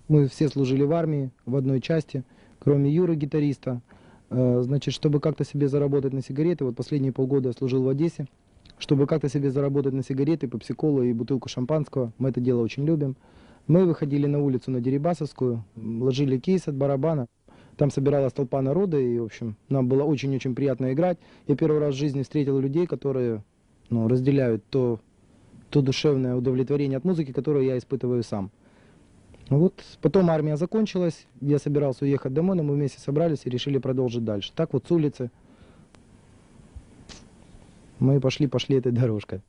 Мы все служили в армии, в одной части, кроме Юры, гитариста. Значит, чтобы как-то себе заработать на сигареты, вот последние полгода я служил в Одессе, чтобы как-то себе заработать на сигареты, попсиколу и бутылку шампанского, мы это дело очень любим. Мы выходили на улицу на Дерибасовскую, ложили кейс от барабана, там собиралась толпа народа, и, в общем, нам было очень-очень приятно играть. Я первый раз в жизни встретил людей, которые разделяют то душевное удовлетворение от музыки, которое я испытываю сам. Вот, потом армия закончилась, я собирался уехать домой, но мы вместе собрались и решили продолжить дальше. Так вот с улицы мы пошли этой дорожкой.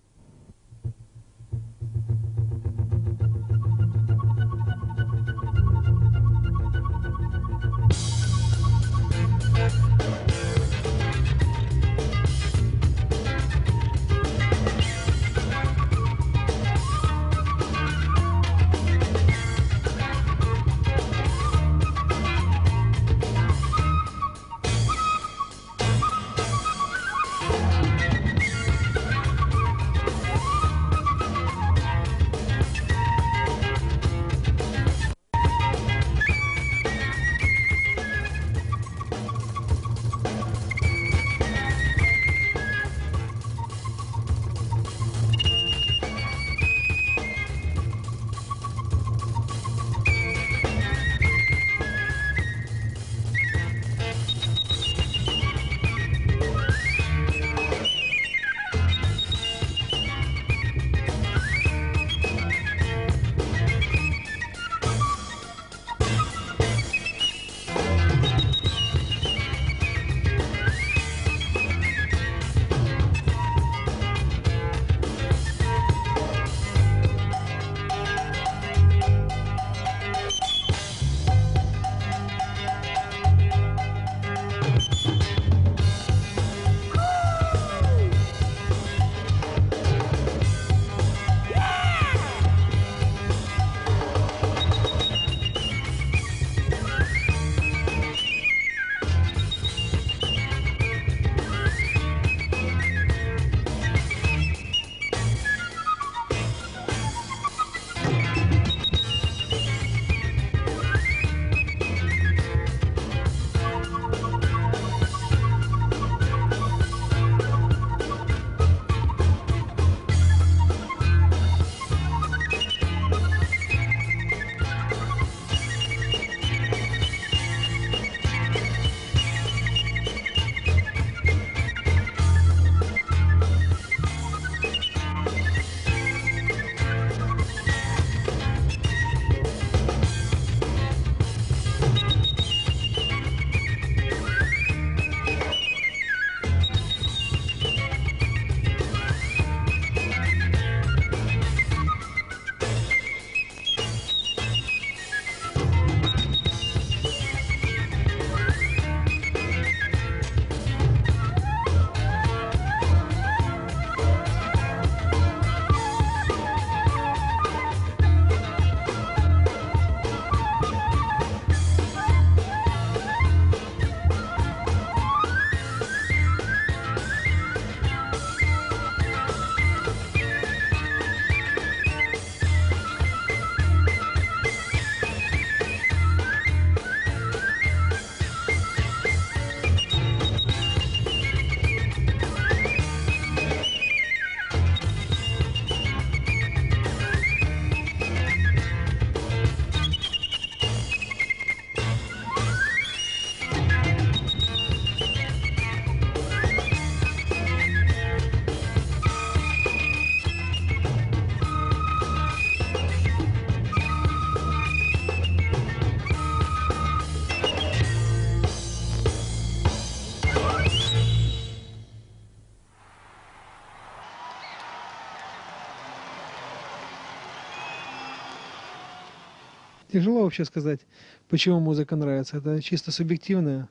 Тяжело вообще сказать, почему музыка нравится. Это чисто субъективное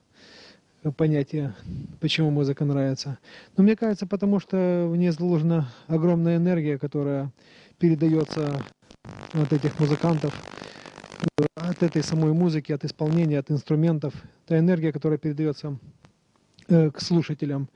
понятие, почему музыка нравится. Но мне кажется, потому что в ней заложена огромная энергия, которая передается от этих музыкантов, от этой самой музыки, от исполнения, от инструментов. Та энергия, которая передается к слушателям.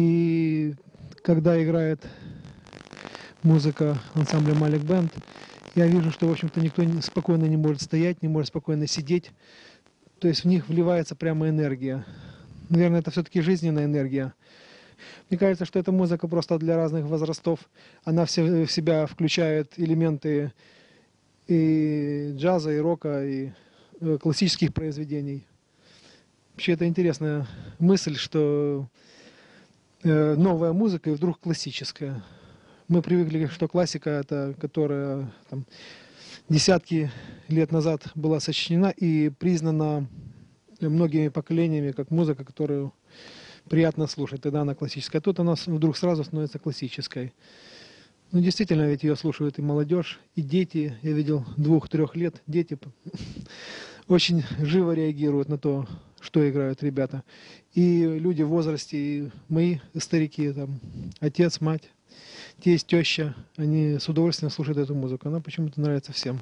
И когда играет музыка ансамбля Малик Бенд, Я вижу, что, в общем-то, никто спокойно не может стоять, не может спокойно сидеть. То есть в них вливается прямо энергия. Наверное, это все-таки жизненная энергия. Мне кажется, что эта музыка просто для разных возрастов. Она в себя включает элементы и джаза, и рока, и классических произведений. Вообще это интересная мысль, что новая музыка и вдруг классическая. Мы привыкли, что классика, это которая там, десятки лет назад была сочинена и признана многими поколениями как музыка, которую приятно слушать. Тогда она классическая. А тут она вдруг сразу становится классической. Ну, действительно, ведь ее слушают и молодежь, и дети. Я видел 2-3 лет. Дети очень живо реагируют на то, что играют ребята. И люди в возрасте, и мои старики, там, отец, мать, тесть, теща, они с удовольствием слушают эту музыку. Она почему-то нравится всем.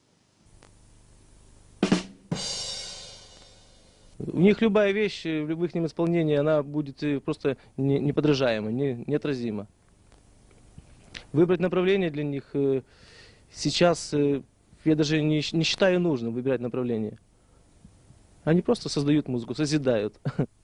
У них любая вещь в их исполнении, она будет просто неподражаема, неотразима. Выбрать направление для них сейчас, я даже не считаю нужным выбирать направление. Они просто создают музыку, созидают.